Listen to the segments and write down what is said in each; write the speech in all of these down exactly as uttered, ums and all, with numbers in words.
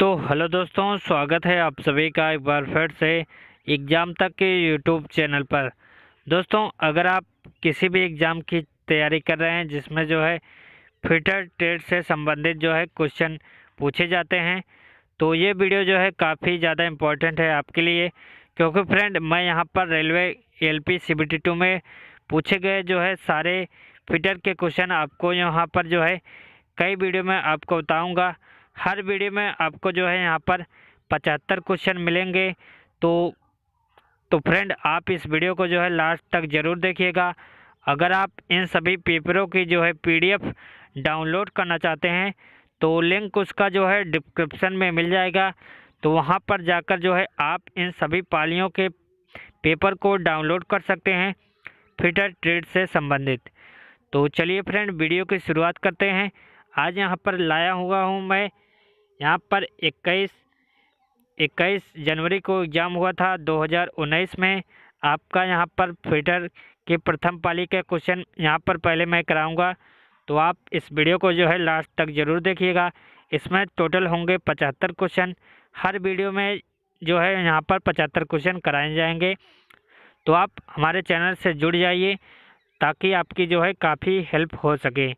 तो हेलो दोस्तों, स्वागत है आप सभी का एक बार फिर से एग्ज़ाम तक के यूट्यूब चैनल पर। दोस्तों, अगर आप किसी भी एग्ज़ाम की तैयारी कर रहे हैं जिसमें जो है फिटर ट्रेड से संबंधित जो है क्वेश्चन पूछे जाते हैं, तो ये वीडियो जो है काफ़ी ज़्यादा इम्पोर्टेंट है आपके लिए। क्योंकि फ्रेंड, मैं यहाँ पर railway A L P C B T two में पूछे गए जो है सारे फिटर के क्वेश्चन आपको यहाँ पर जो है कई वीडियो में आपको बताऊँगा। हर वीडियो में आपको जो है यहाँ पर पचहत्तर क्वेश्चन मिलेंगे। तो तो फ्रेंड, आप इस वीडियो को जो है लास्ट तक ज़रूर देखिएगा। अगर आप इन सभी पेपरों की जो है पी डी एफ डाउनलोड करना चाहते हैं तो लिंक उसका जो है डिस्क्रिप्शन में मिल जाएगा। तो वहाँ पर जाकर जो है आप इन सभी पालियों के पेपर को डाउनलोड कर सकते हैं फिटर ट्रेड से संबंधित। तो चलिए फ्रेंड, वीडियो की शुरुआत करते हैं। आज यहाँ पर लाया हुआ हूँ मैं, यहाँ पर इक्कीस इक्कीस जनवरी को एग्ज़ाम हुआ था दो हज़ार उन्नीस में। आपका यहाँ पर फिटर के प्रथम पाली के क्वेश्चन यहाँ पर पहले मैं कराऊंगा। तो आप इस वीडियो को जो है लास्ट तक ज़रूर देखिएगा। इसमें टोटल होंगे पचहत्तर क्वेश्चन। हर वीडियो में जो है यहाँ पर पचहत्तर क्वेश्चन कराए जाएंगे। तो आप हमारे चैनल से जुड़ जाइए ताकि आपकी जो है काफ़ी हेल्प हो सके।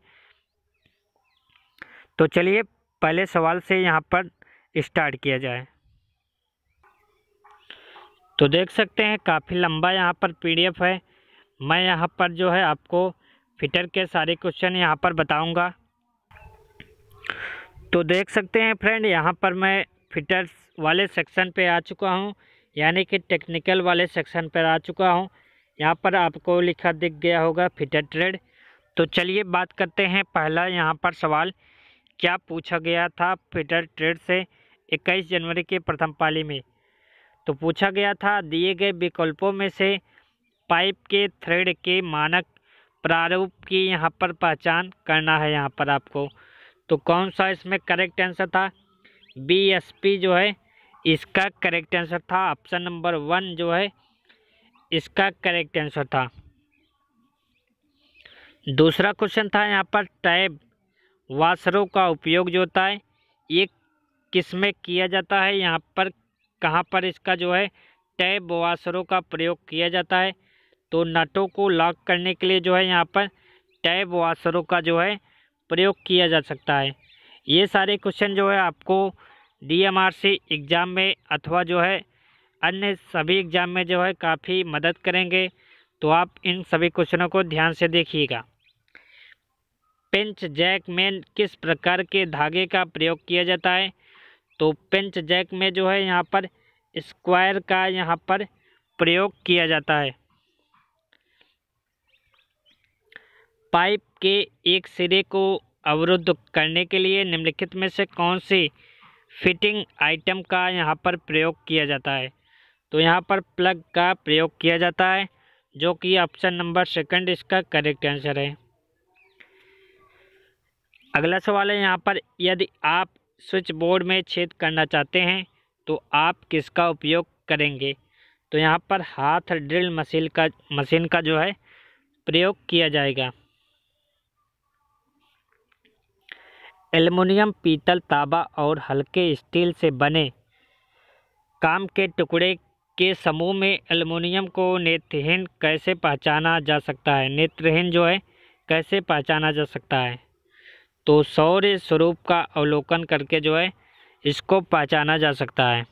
तो चलिए पहले सवाल से यहाँ पर स्टार्ट किया जाए। तो देख सकते हैं काफ़ी लंबा यहाँ पर पी डी एफ है। मैं यहाँ पर जो है आपको फिटर के सारे क्वेश्चन यहाँ पर बताऊंगा। तो देख सकते हैं फ्रेंड, यहाँ पर मैं फिटर्स वाले सेक्शन पे आ चुका हूँ, यानी कि टेक्निकल वाले सेक्शन पर आ चुका हूँ। यहाँ पर आपको लिखा दिख गया होगा फिटर ट्रेड। तो चलिए बात करते हैं। पहला यहाँ पर सवाल क्या पूछा गया था फिटर ट्रेड से इक्कीस जनवरी के प्रथम पाली में। तो पूछा गया था, दिए गए विकल्पों में से पाइप के थ्रेड के मानक प्रारूप की यहाँ पर पहचान करना है यहाँ पर आपको। तो कौन सा इसमें करेक्ट आंसर था? बी एस पी जो है इसका करेक्ट आंसर था। ऑप्शन नंबर वन जो है इसका करेक्ट आंसर था। दूसरा क्वेश्चन था यहाँ पर टैब वाशरों का उपयोग जो होता है ये किस में किया जाता है। यहाँ पर कहाँ पर इसका जो है टैब वाशरों का प्रयोग किया जाता है। तो नटों को लॉक करने के लिए जो है यहाँ पर टैब वाशरों का जो है प्रयोग किया जा सकता है। ये सारे क्वेश्चन जो है आपको D M R C exam में अथवा जो है अन्य सभी एग्ज़ाम में जो है काफ़ी मदद करेंगे। तो आप इन सभी क्वेश्चनों को ध्यान से देखिएगा। पेंच जैक में किस प्रकार के धागे का प्रयोग किया जाता है। तो पेंच जैक में जो है यहाँ पर स्क्वायर का यहाँ पर प्रयोग किया जाता है। पाइप के एक सिरे को अवरुद्ध करने के लिए निम्नलिखित में से कौन सी फिटिंग आइटम का यहाँ पर प्रयोग किया जाता है। तो यहाँ पर प्लग का प्रयोग किया जाता है, जो कि ऑप्शन नंबर सेकंड इसका करेक्ट आंसर है। अगला सवाल है यहाँ पर, यदि आप स्विच बोर्ड में छेद करना चाहते हैं तो आप किसका उपयोग करेंगे। तो यहाँ पर हाथ ड्रिल मशीन का मशीन का जो है प्रयोग किया जाएगा। एल्युमिनियम, पीतल, तांबा और हल्के स्टील से बने काम के टुकड़े के समूह में एल्युमिनियम को नेत्रहीन कैसे पहचाना जा सकता है। नेत्रहीन जो है कैसे पहचाना जा सकता है। तो सौर स्वरूप का अवलोकन करके जो है इसको पहचाना जा सकता है।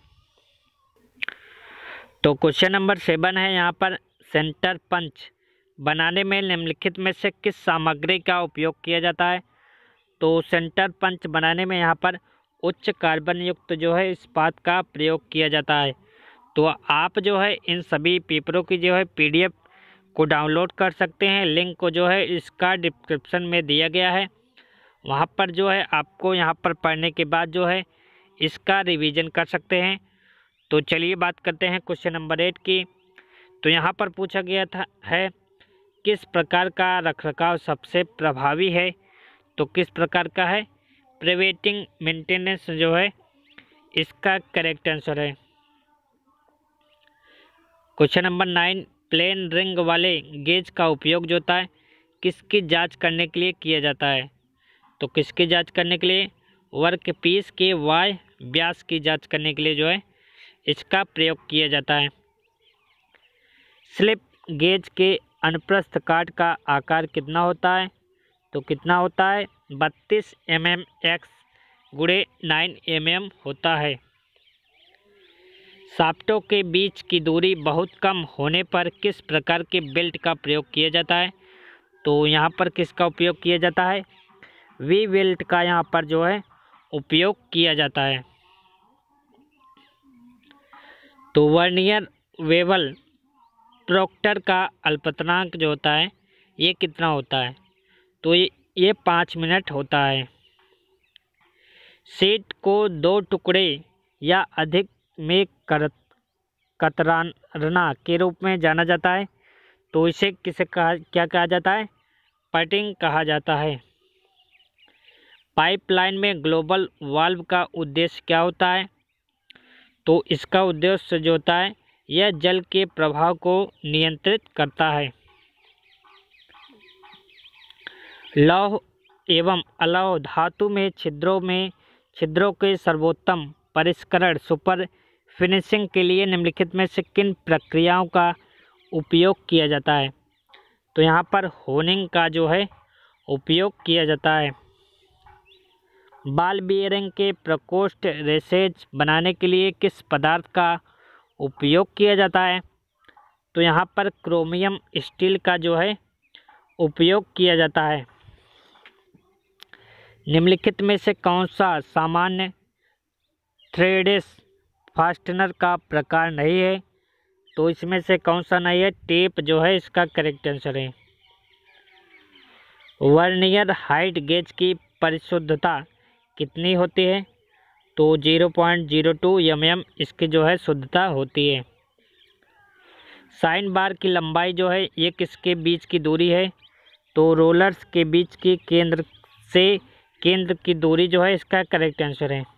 तो क्वेश्चन नंबर सेवन है यहाँ पर, सेंटर पंच बनाने में निम्नलिखित में से किस सामग्री का उपयोग किया जाता है। तो सेंटर पंच बनाने में यहाँ पर उच्च कार्बन युक्त जो है इस्पात का प्रयोग किया जाता है। तो आप जो है इन सभी पेपरों की जो है पी डी एफ को डाउनलोड कर सकते हैं। लिंक को जो है इसका डिस्क्रिप्शन में दिया गया है। वहाँ पर जो है आपको यहाँ पर पढ़ने के बाद जो है इसका रिवीजन कर सकते हैं। तो चलिए बात करते हैं क्वेश्चन नंबर एट की। तो यहाँ पर पूछा गया था है किस प्रकार का रखरखाव सबसे प्रभावी है। तो किस प्रकार का है? प्रिवेंटिव मेंटेनेंस जो है इसका करेक्ट आंसर है। Question number nine, plain ring वाले गेज का उपयोग जो होता है किसकी जांच करने के लिए किया जाता है। तो किसकी जांच करने के लिए? वर्क पीस के वाय व्यास की जांच करने के लिए जो है इसका प्रयोग किया जाता है। स्लिप गेज के अनुप्रस्थ काट का आकार कितना होता है? तो कितना होता है? बत्तीस एम एम एक्स गुणे नाइन एम एम होता है। शाफ्टों के बीच की दूरी बहुत कम होने पर किस प्रकार के बेल्ट का प्रयोग किया जाता है? तो यहाँ पर किसका उपयोग किया जाता है? वी बेल्ट का यहाँ पर जो है उपयोग किया जाता है। तो वर्नियर वेवल प्रोक्टर का अल्पतनांक जो होता है ये कितना होता है? तो ये ये पाँच मिनट होता है। शीट को दो टुकड़े या अधिक में कर कतराना के रूप में जाना जाता है, तो इसे किसे कहा क्या कहा जाता है? पटिंग कहा जाता है। पाइपलाइन में ग्लोबल वाल्व का उद्देश्य क्या होता है? तो इसका उद्देश्य जो होता है यह जल के प्रवाह को नियंत्रित करता है। लौह एवं अलौह धातु में छिद्रों में छिद्रों के सर्वोत्तम परिष्करण सुपर फिनिशिंग के लिए निम्नलिखित में से किन प्रक्रियाओं का उपयोग किया जाता है? तो यहाँ पर होनिंग का जो है उपयोग किया जाता है। बॉल बियरिंग के प्रकोष्ठ रेसेज बनाने के लिए किस पदार्थ का उपयोग किया जाता है? तो यहाँ पर क्रोमियम स्टील का जो है उपयोग किया जाता है। निम्नलिखित में से कौन सा सामान्य थ्रेडेस फास्टनर का प्रकार नहीं है? तो इसमें से कौन सा नहीं है? टेप जो है इसका करेक्ट आंसर है। वर्नियर हाइट गेज की परिशुद्धता कितनी होती है? तो zero point zero two M M इसकी जो है शुद्धता होती है। साइन बार की लंबाई जो है ये किसके बीच की दूरी है? तो रोलर्स के बीच की केंद्र से केंद्र की दूरी जो है इसका करेक्ट आंसर है।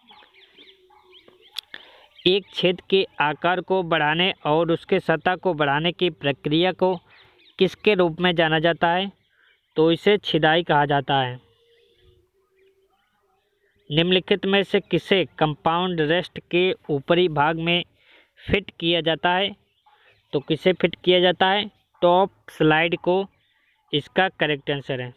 एक छेद के आकार को बढ़ाने और उसके सतह को बढ़ाने की प्रक्रिया को किसके रूप में जाना जाता है? तो इसे छिदाई कहा जाता है। निम्नलिखित में से किसे कंपाउंड रेस्ट के ऊपरी भाग में फिट किया जाता है? तो किसे फिट किया जाता है? टॉप स्लाइड को इसका करेक्ट आंसर है।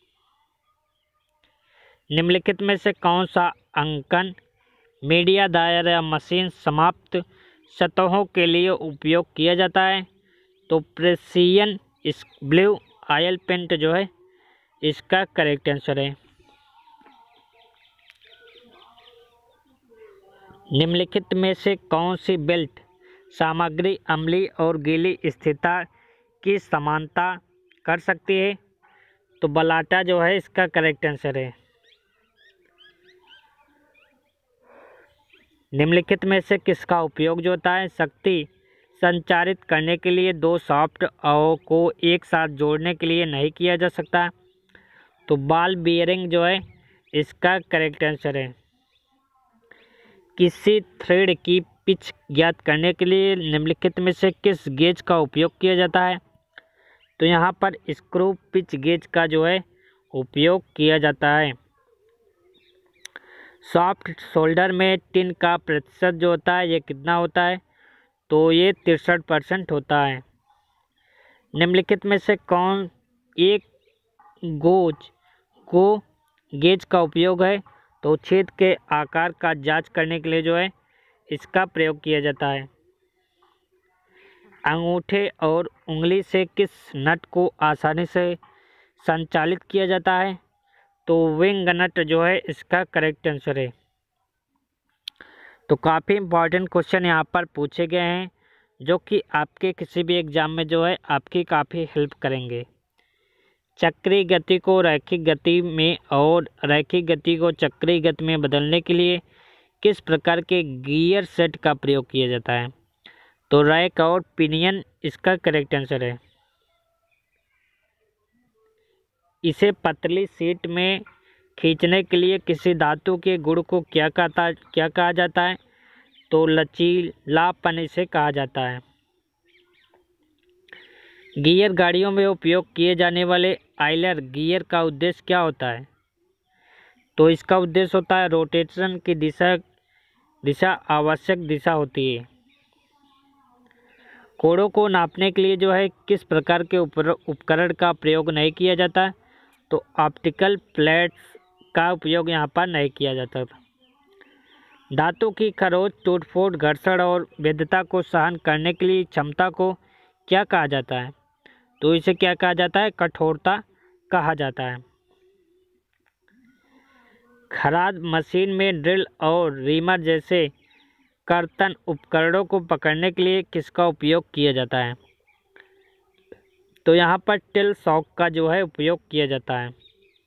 निम्नलिखित में से कौन सा अंकन मीडिया दायर या मशीन समाप्त सतहों के लिए उपयोग किया जाता है? तो प्रेसियन इस ब्लू ऑयल पेंट जो है इसका करेक्ट आंसर है। निम्नलिखित में से कौन सी बेल्ट सामग्री अम्लीय और गीली स्थिरता की समानता कर सकती है? तो बलाटा जो है इसका करेक्ट आंसर है। निम्नलिखित में से किसका उपयोग जो होता है शक्ति संचारित करने के लिए दो सॉफ्ट को एक साथ जोड़ने के लिए नहीं किया जा सकता? तो बॉल बियरिंग जो है इसका करेक्ट आंसर है। किसी थ्रेड की पिच ज्ञात करने के लिए निम्नलिखित में से किस गेज का उपयोग किया जाता है? तो यहाँ पर स्क्रू पिच गेज का जो है उपयोग किया जाता है। सॉफ्ट शोल्डर में टिन का प्रतिशत जो होता है ये कितना होता है? तो ये तिरसठ परसेंट होता है। निम्नलिखित में से कौन एक गोज को गेज का उपयोग है? तो छेद के आकार का जांच करने के लिए जो है इसका प्रयोग किया जाता है। अंगूठे और उंगली से किस नट को आसानी से संचालित किया जाता है? तो विंग नट जो है इसका करेक्ट आंसर है। तो काफ़ी इम्पॉर्टेंट क्वेश्चन यहाँ पर पूछे गए हैं जो कि आपके किसी भी एग्ज़ाम में जो है आपकी काफ़ी हेल्प करेंगे। चक्रीय गति को रैखिक गति में और रैखिक गति को चक्रीय गति में बदलने के लिए किस प्रकार के गियर सेट का प्रयोग किया जाता है? तो रैक और पिनियन इसका करेक्ट आंसर है। इसे पतली सीट में खींचने के लिए किसी धातु के गुण को क्या कहता क्या कहा जाता है? तो लचीलापन इसे कहा जाता है। गियर गाड़ियों में उपयोग किए जाने वाले आइलर गियर का उद्देश्य क्या होता है? तो इसका उद्देश्य होता है रोटेशन की दिशा दिशा आवश्यक दिशा होती है। कोणों को नापने के लिए जो है किस प्रकार के उपकरण का प्रयोग नहीं किया जाता, तो ऑप्टिकल प्लेट्स का उपयोग यहाँ पर नहीं किया जाता था। धातु की खरोंच, टूट-फूट, घर्षण और भेद्यता को सहन करने के लिए क्षमता को क्या कहा जाता है, तो इसे क्या कहा जाता है, कठोरता कहा जाता है। खराद मशीन में ड्रिल और रीमर जैसे कर्तन उपकरणों को पकड़ने के लिए किसका उपयोग किया जाता है, तो यहाँ पर टिल सॉक का जो है उपयोग किया जाता है।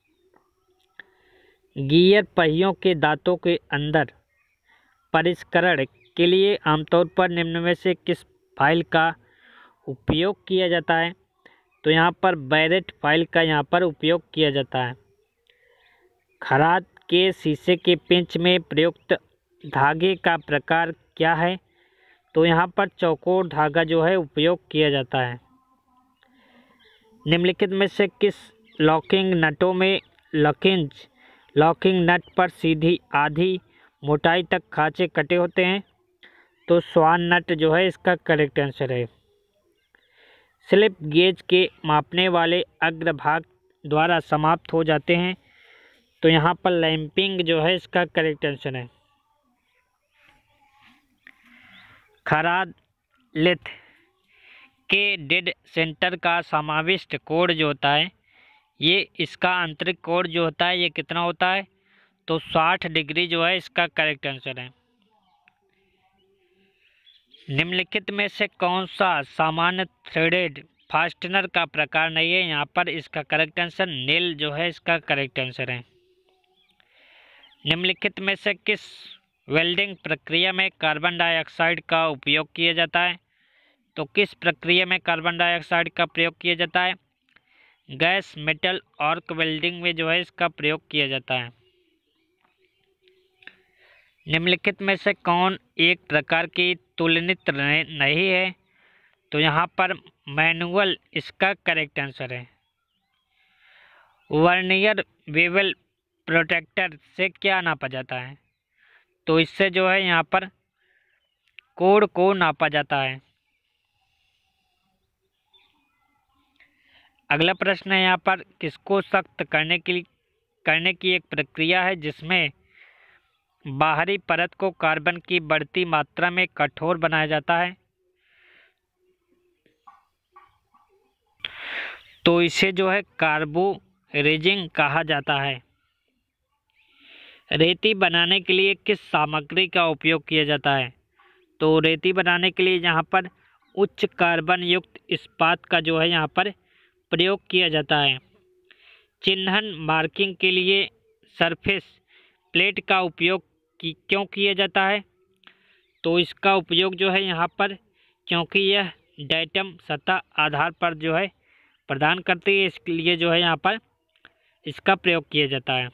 गियर पहियों के दांतों के अंदर परिष्करण के लिए आमतौर पर निम्न में से किस फाइल का उपयोग किया जाता है, तो यहाँ पर बैरेट फाइल का यहाँ पर उपयोग किया जाता है। खराद के शीशे के पेंच में प्रयुक्त धागे का प्रकार क्या है, तो यहाँ पर चौकोर धागा जो है उपयोग किया जाता है। निम्नलिखित में से किस लॉकिंग नटों में लॉकिंग लॉकिंग नट पर सीधी आधी मोटाई तक खांचे कटे होते हैं, तो स्वान नट जो है इसका करेक्ट आंसर है। स्लिप गेज के मापने वाले अग्रभाग द्वारा समाप्त हो जाते हैं, तो यहाँ पर लैंपिंग जो है इसका करेक्ट आंसर है। खराद लेथ के डेड सेंटर का समाविष्ट कोण जो होता है, ये इसका आंतरिक कोण जो होता है ये कितना होता है, तो साठ डिग्री जो है इसका करेक्ट आंसर है। निम्नलिखित में से कौन सा सामान्य थ्रेडेड फास्टनर का प्रकार नहीं है, यहाँ पर इसका करेक्ट आंसर नेल जो है इसका करेक्ट आंसर है। निम्नलिखित में से किस वेल्डिंग प्रक्रिया में कार्बन डाइऑक्साइड का उपयोग किया जाता है, तो किस प्रक्रिया में कार्बन डाइऑक्साइड का प्रयोग किया जाता है, गैस मेटल आर्क वेल्डिंग में जो है इसका प्रयोग किया जाता है। निम्नलिखित में से कौन एक प्रकार की तुलनित्र नहीं है, तो यहाँ पर मैनुअल इसका करेक्ट आंसर है। वर्नियर बेवल प्रोटेक्टर से क्या नापा जाता है, तो इससे जो है यहाँ पर कोण को नापा जाता है। अगला प्रश्न है यहाँ पर किसको सख्त करने की करने की एक प्रक्रिया है जिसमें बाहरी परत को कार्बन की बढ़ती मात्रा में कठोर बनाया जाता है, तो इसे जो है कार्बो रेजिंग कहा जाता है। रेती बनाने के लिए किस सामग्री का उपयोग किया जाता है, तो रेती बनाने के लिए यहाँ पर उच्च कार्बन युक्त इस्पात का जो है यहाँ पर प्रयोग किया जाता है। चिन्हन मार्किंग के लिए सरफेस प्लेट का उपयोग की क्यों किया जाता है, तो इसका उपयोग जो है यहाँ पर क्योंकि यह डेटम सतह आधार पर जो है प्रदान करती है, इसके लिए जो है यहाँ पर इसका प्रयोग किया जाता है।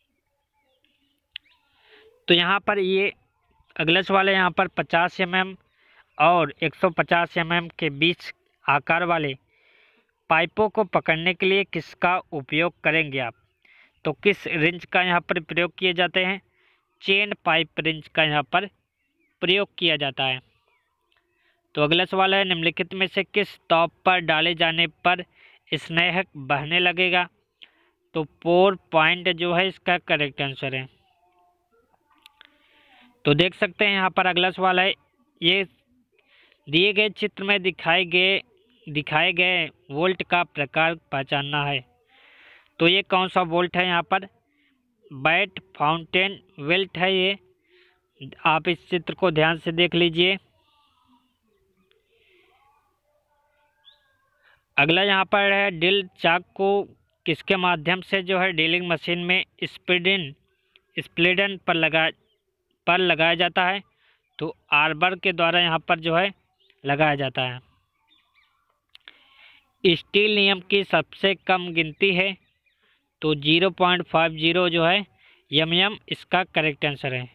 तो यहाँ पर ये अगले सवाल है, यहाँ पर पचास एम एम और एक सौ पचास एम एम के बीच आकार वाले पाइपों को पकड़ने के लिए किसका उपयोग करेंगे आप, तो किस रिंच का यहाँ पर प्रयोग किए जाते हैं, चेन पाइप रिंच का यहाँ पर प्रयोग किया जाता है। तो अगला सवाल है निम्नलिखित में से किस टॉप पर डाले जाने पर स्नेहक बहने लगेगा, तो पोर पॉइंट जो है इसका करेक्ट आंसर है। तो देख सकते हैं यहाँ पर अगला सवाल है, ये दिए गए चित्र में दिखाए गए दिखाए गए वोल्ट का प्रकार पहचानना है, तो ये कौन सा वोल्ट है, यहाँ पर बैट फाउंटेन वेल्ट है। ये आप इस चित्र को ध्यान से देख लीजिए। अगला यहाँ पर है ड्रिल चाक को किसके माध्यम से जो है ड्रिलिंग मशीन में स्पीडन स्प्लिडन पर लगा पर लगाया जाता है, तो आर्बर के द्वारा यहाँ पर जो है लगाया जाता है। स्टील नियम की सबसे कम गिनती है, तो ज़ीरो पॉइंट फाइव ज़ीरो जो है यम यम इसका करेक्ट आंसर है।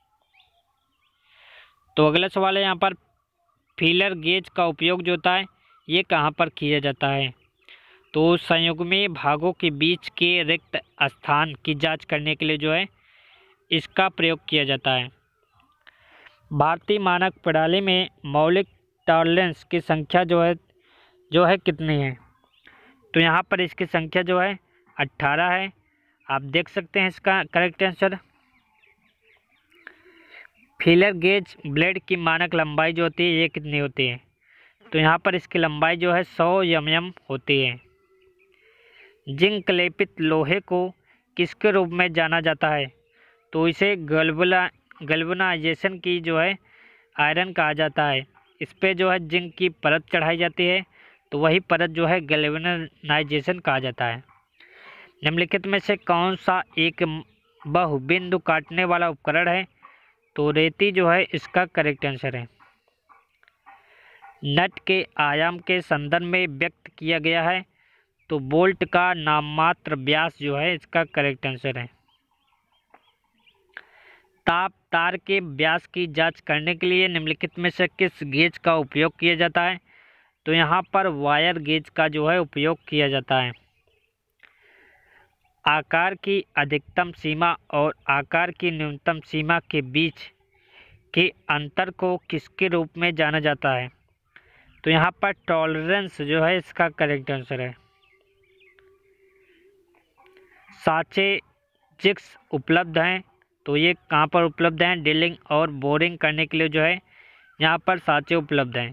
तो अगला सवाल है यहाँ पर फीलर गेज का उपयोग जो होता है ये कहाँ पर किया जाता है, तो संयुग्मी भागों के बीच के रिक्त स्थान की जांच करने के लिए जो है इसका प्रयोग किया जाता है। भारतीय मानक प्रणाली में मौलिक टॉलरेंस की संख्या जो है जो है कितनी है? तो यहाँ पर इसकी संख्या जो है अट्ठारह है। आप देख सकते हैं इसका correct answer. Feeler gauge blade की मानक लंबाई जो होती है ये कितनी होती है? तो यहाँ पर इसकी लंबाई जो है सौ एम एम होती है। जिंक लेपित लोहे को किसके रूप में जाना जाता है? तो इसे गल्वना गल्वनाइजेशन की जो है आयरन कहा जाता है। इस पे जो है जिंक की परत चढ़ाई जाती है, तो वही परत जो है गल्वनाइजेशन कहा जाता है। निम्नलिखित में से कौन सा एक बहुबिंदु काटने वाला उपकरण है? तो रेती जो है इसका करेक्ट आंसर है। नट के आयाम के संदर्भ में व्यक्त किया गया है, तो बोल्ट का नाममात्र व्यास जो है इसका करेक्ट आंसर है। ताप तार के व्यास की जांच करने के लिए निम्नलिखित में से किस गेज का उपयोग किया जाता है? तो यहाँ पर वायर गेज का जो है उपयोग किया जाता है। आकार की अधिकतम सीमा और आकार की न्यूनतम सीमा के बीच के अंतर को किसके रूप में जाना जाता है? तो यहाँ पर टॉलरेंस जो है इसका करेक्ट आंसर है। साँचे जिग्स उपलब्ध हैं, तो ये कहाँ पर उपलब्ध हैं? ड्रिलिंग और बोरिंग करने के लिए जो है यहाँ पर साँचे उपलब्ध हैं।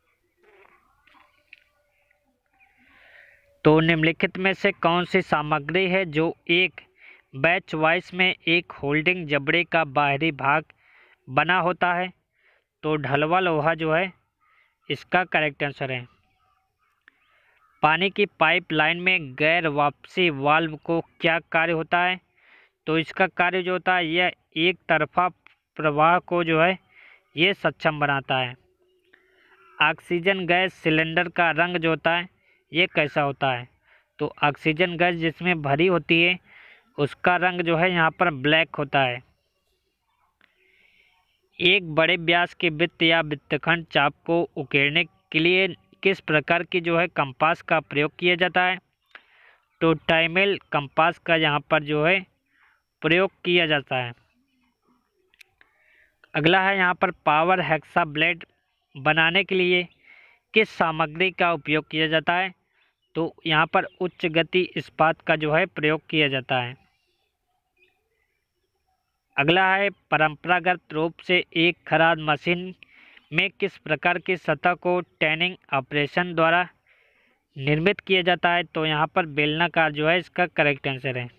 तो निम्नलिखित में से कौन सी सामग्री है जो एक बैच वाइज में एक होल्डिंग जबड़े का बाहरी भाग बना होता है? तो ढलवा लोहा जो है इसका करेक्ट आंसर है। पानी की पाइपलाइन में गैर वापसी वाल्व को क्या कार्य होता है? तो इसका कार्य जो होता है यह एक तरफा प्रवाह को जो है ये सक्षम बनाता है। ऑक्सीजन गैस सिलेंडर का रंग जो होता है ये कैसा होता है? तो ऑक्सीजन गैस जिसमें भरी होती है उसका रंग जो है यहाँ पर ब्लैक होता है। एक बड़े व्यास के वृत्त या वृत्तखंड चाप को उकेरने के लिए किस प्रकार की जो है कंपास का प्रयोग किया जाता है? तो टाइमेल कंपास का यहाँ पर जो है प्रयोग किया जाता है। अगला है यहाँ पर पावर हेक्सा ब्लेड बनाने के लिए किस सामग्री का उपयोग किया जाता है? तो यहाँ पर उच्च गति इस्पात का जो है प्रयोग किया जाता है। अगला है परंपरागत रूप से एक खराद मशीन में किस प्रकार की सतह को टैनिंग ऑपरेशन द्वारा निर्मित किया जाता है? तो यहाँ पर बेलनाकार जो है इसका करेक्ट आंसर है।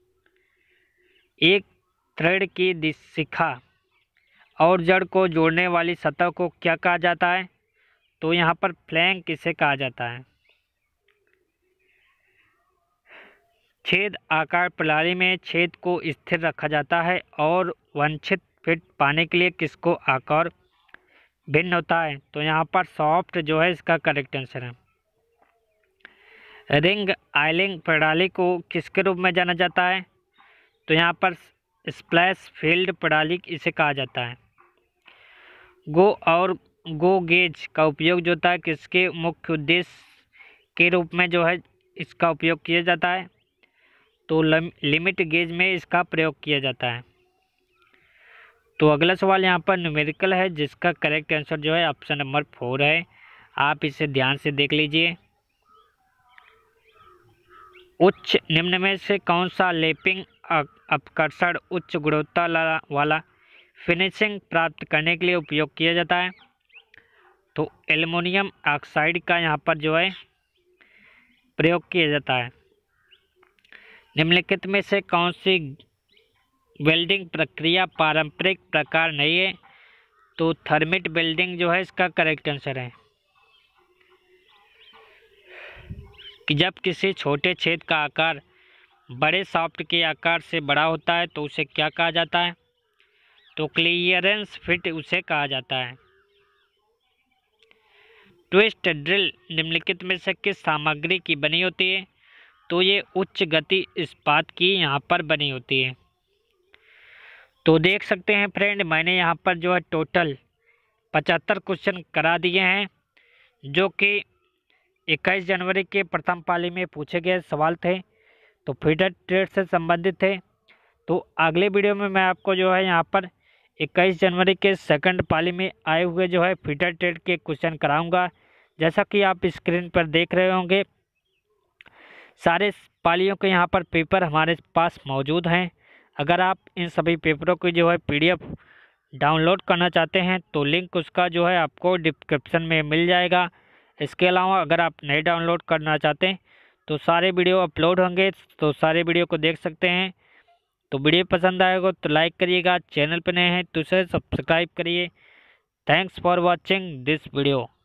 एक थ्रेड की शिखा और जड़ को जोड़ने वाली सतह को क्या कहा जाता है? तो यहाँ पर फ्लैंक इसे कहा जाता है। छेद आकार प्रणाली में छेद को स्थिर रखा जाता है और वांछित फिट पाने के लिए किसको आकार भिन्न होता है? तो यहाँ पर सॉफ्ट जो है इसका करेक्ट आंसर है। रिंग आइलिंग प्रणाली को किसके रूप में जाना जाता है? तो यहाँ पर स्प्लैश फील्ड प्रणाली इसे कहा जाता है। गो और गो गेज का उपयोग जो होता है किसके मुख्य उद्देश्य के रूप में जो है इसका उपयोग किया जाता है? तो लिमिट गेज में इसका प्रयोग किया जाता है। तो अगला सवाल यहाँ पर न्यूमेरिकल है जिसका करेक्ट आंसर जो है ऑप्शन नंबर फोर है। आप इसे ध्यान से देख लीजिए। उच्च निम्न में से कौन सा लेपिंग अपकर्षण उच्च गुणवत्ता वाला फिनिशिंग प्राप्त करने के लिए उपयोग किया जाता है? तो एल्युमिनियम ऑक्साइड का यहाँ पर जो है प्रयोग किया जाता है। निम्नलिखित में से कौन सी वेल्डिंग प्रक्रिया पारंपरिक प्रकार नहीं है? तो थर्मिट वेल्डिंग जो है इसका करेक्ट आंसर है। कि जब किसी छोटे छेद का आकार बड़े शाफ्ट के आकार से बड़ा होता है तो उसे क्या कहा जाता है? तो क्लियरेंस फिट उसे कहा जाता है। ट्विस्ट ड्रिल निम्नलिखित में से किस सामग्री की बनी होती है? तो ये उच्च गति इस्पात की यहाँ पर बनी होती है। तो देख सकते हैं फ्रेंड, मैंने यहाँ पर जो है टोटल पचहत्तर क्वेश्चन करा दिए हैं जो कि इक्कीस जनवरी के प्रथम पाली में पूछे गए सवाल थे, तो फीडर ट्रेड से संबंधित थे। तो अगले वीडियो में मैं आपको जो है यहाँ पर इक्कीस जनवरी के सेकंड पाली में आए हुए जो है फिटर ट्रेड के क्वेश्चन कराऊंगा। जैसा कि आप स्क्रीन पर देख रहे होंगे, सारे पालियों के यहाँ पर पेपर हमारे पास मौजूद हैं। अगर आप इन सभी पेपरों की जो है पीडीएफ डाउनलोड करना चाहते हैं तो लिंक उसका जो है आपको डिस्क्रिप्शन में मिल जाएगा। इसके अलावा अगर आप नहीं डाउनलोड करना चाहते हैं तो सारे वीडियो अपलोड होंगे, तो सारे वीडियो को देख सकते हैं। तो वीडियो पसंद आएगा तो लाइक करिएगा, चैनल पर नए हैं तो उसे सब्सक्राइब करिए। Thanks for watching this video.